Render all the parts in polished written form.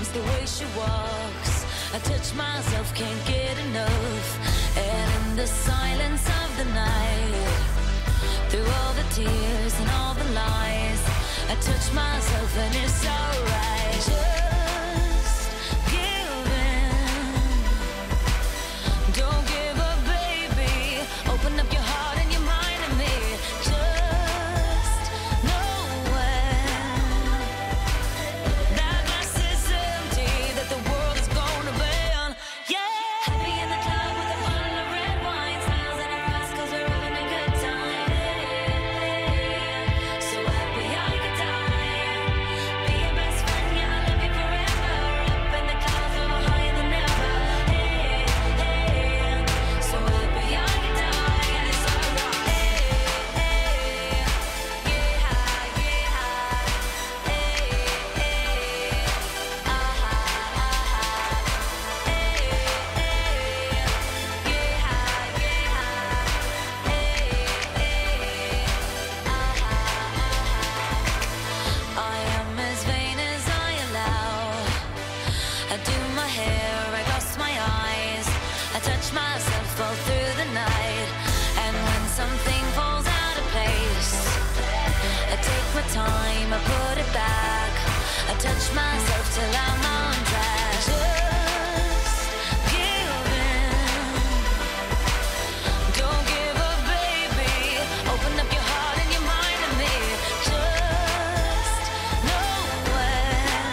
the way she walks. I touch myself, can't get enough. And in the silence of the night, through all the tears and all the lies, I touch myself and it's alright. Just give in. Don't give up, baby. Open up your heart and your mind to me. Just know when that glass is empty, that the world is gonna burn. Yeah. Happy in the club with a bottle of red wine, smiles in our eyes 'cause we're having a good time. So happy I could die. Be your best friend, yeah, I love you forever. Up in the clouds, so higher than ever. Hey, hey. So happy I could die, and it's alright. Hey, hey. Yeah, yeah. Hey, hey. Aha, aha. Hey, hey. Yeah, yeah. Hey, hey. Aha, aha. I am as vain as I allow. I do my hair, I cross my eyes, I touch myself all through the night. And when something falls out of place, I take my time, I put it back. I touch myself till I'm on track. Just give in. Don't give up, baby. Open up your heart and your mind to me. Just know when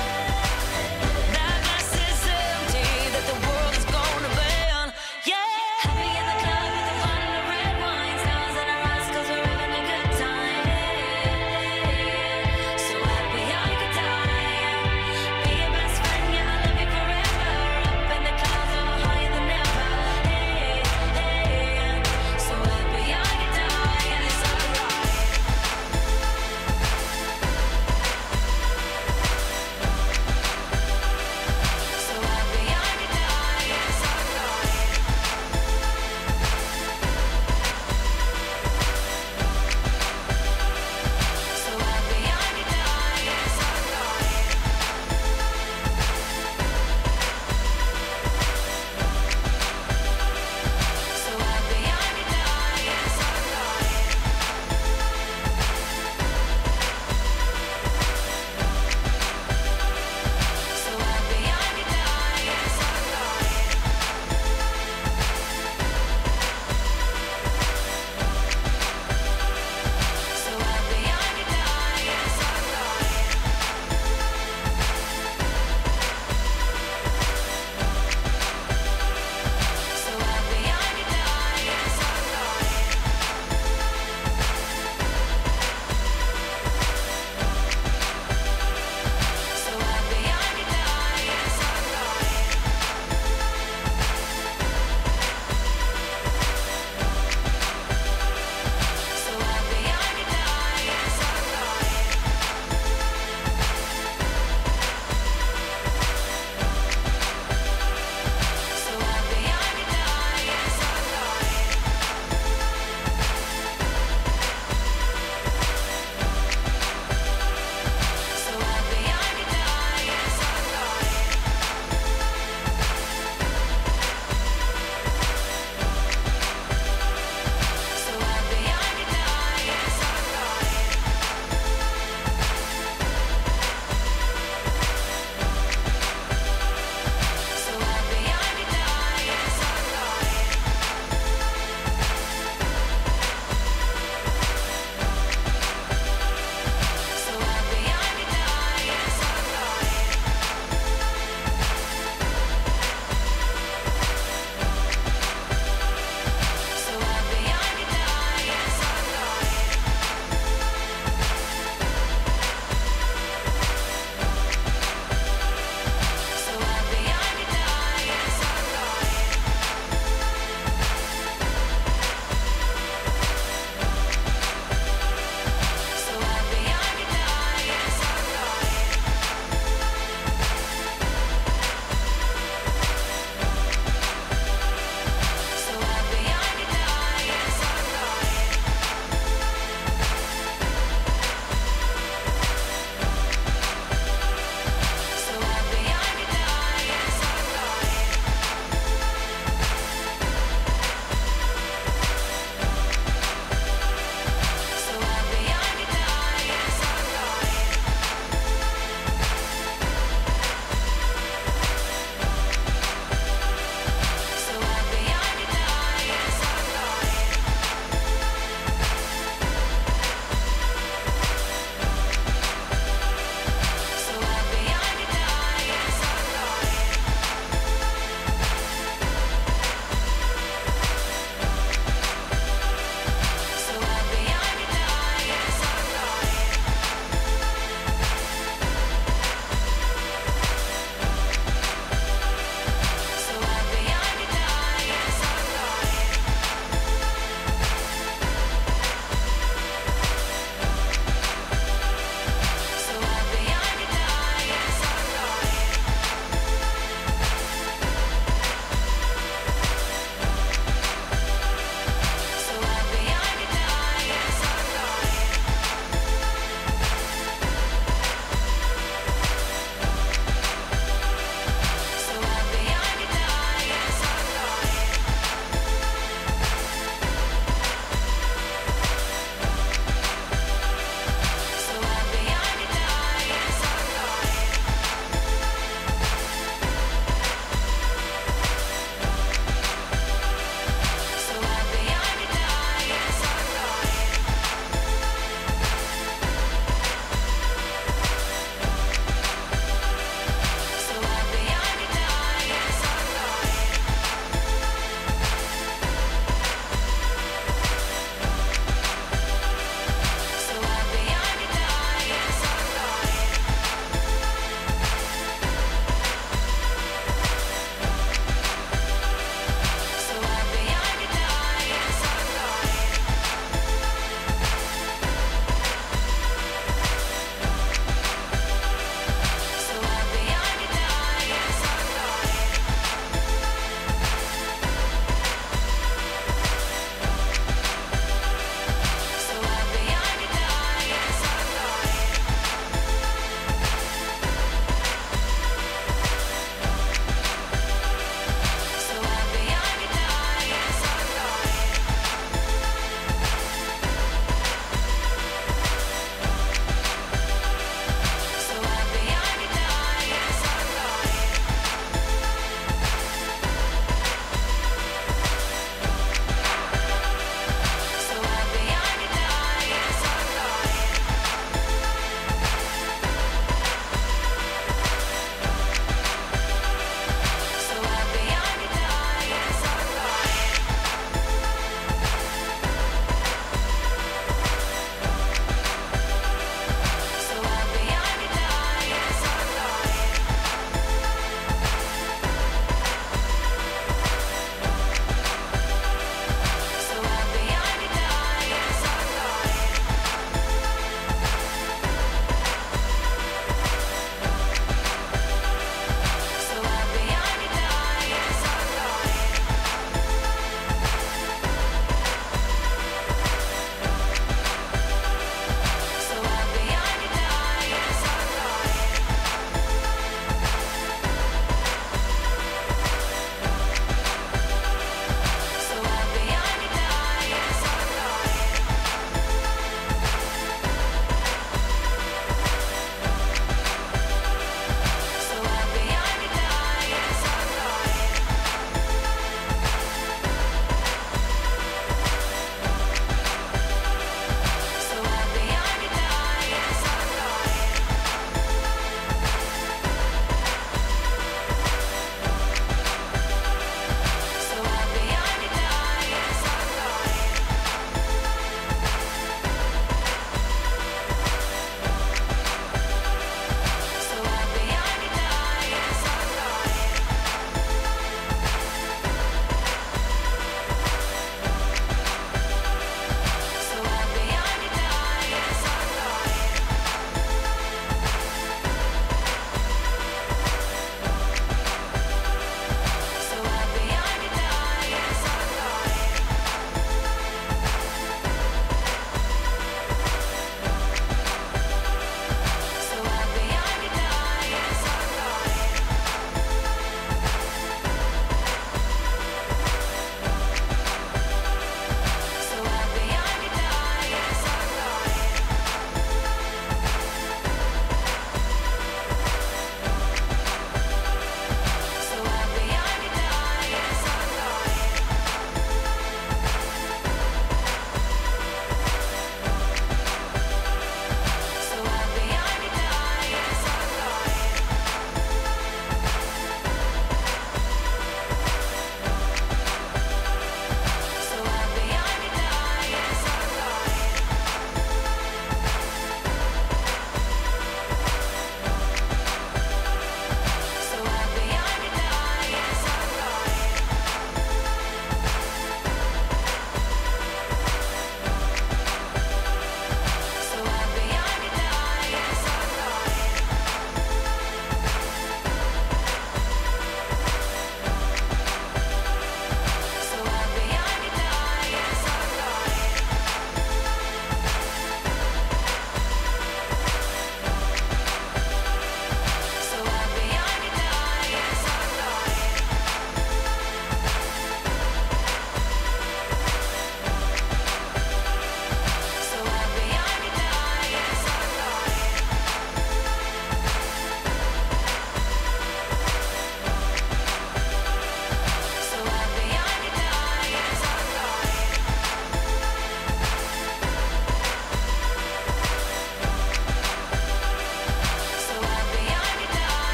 that glass is empty, that the world is gonna burn. Yeah. Happy in the club with a bottle of red wine, stars in our eyes 'cause we're having a good time. So happy I could die. Be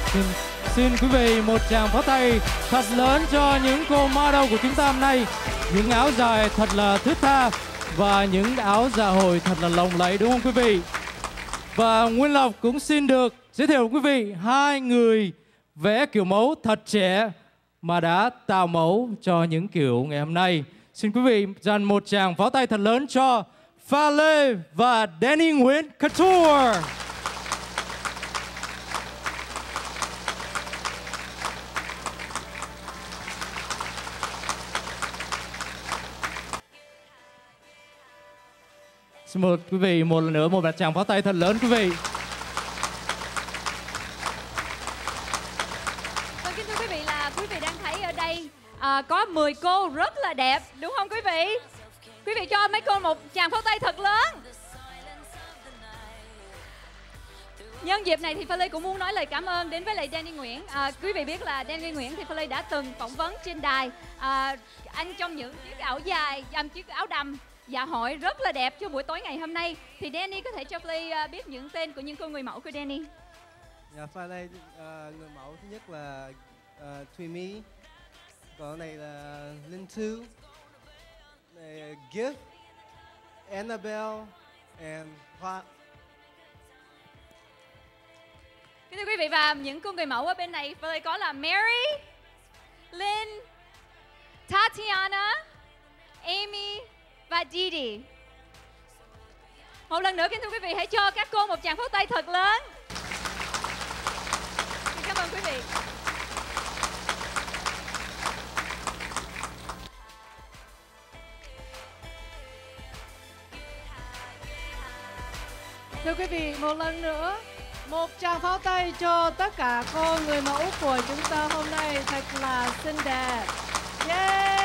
Xin quý vị một tràng pháo tay thật lớn cho những cô model của chúng ta hôm nay. Những áo dài thật là thướt tha và những áo dạ hội thật là lộng lẫy, đúng không quý vị? Và Nguyên Lộc cũng xin được giới thiệu quý vị hai người vẽ kiểu mẫu thật trẻ mà đã tạo mẫu cho những kiểu ngày hôm nay. Xin quý vị dành một tràng pháo tay thật lớn cho Pha Lê và Danny Nguyễn Couture. Xin mời quý vị một lần nữa một tràng pháo tay thật lớn quý vị. Vâng, kính thưa quý vị, là quý vị đang thấy ở đây có 10 cô rất là đẹp, đúng không quý vị? Quý vị cho mấy cô một tràng pháo tay thật lớn. Nhân dịp này thì Pha Lê cũng muốn nói lời cảm ơn đến với lại Danny Nguyễn. Quý vị biết là Danny Nguyễn thì Pha Lê đã từng phỏng vấn trên đài. Anh trong những chiếc áo dài, chiếc áo đầm dạ hội rất là đẹp cho buổi tối ngày hôm nay. Thì Danny có thể cho Pha Lê biết những tên của những cô người mẫu của Danny? Dạ, Pha Lê người mẫu thứ nhất là Thùy My, còn này là Linh Thư, này Gift, Annabelle and Hoa. Kính thưa quý vị, và những cô người mẫu ở bên này Pha Lê có là Mary, Lynn, Tatiana, Amy và Didi. Một lần nữa kính thưa quý vị, hãy cho các cô một tràng pháo tay thật lớn. Xin cảm ơn quý vị. Thưa quý vị, một lần nữa, một tràng pháo tay cho tất cả cô người mẫu của chúng ta hôm nay thật là xinh đẹp. Yeah!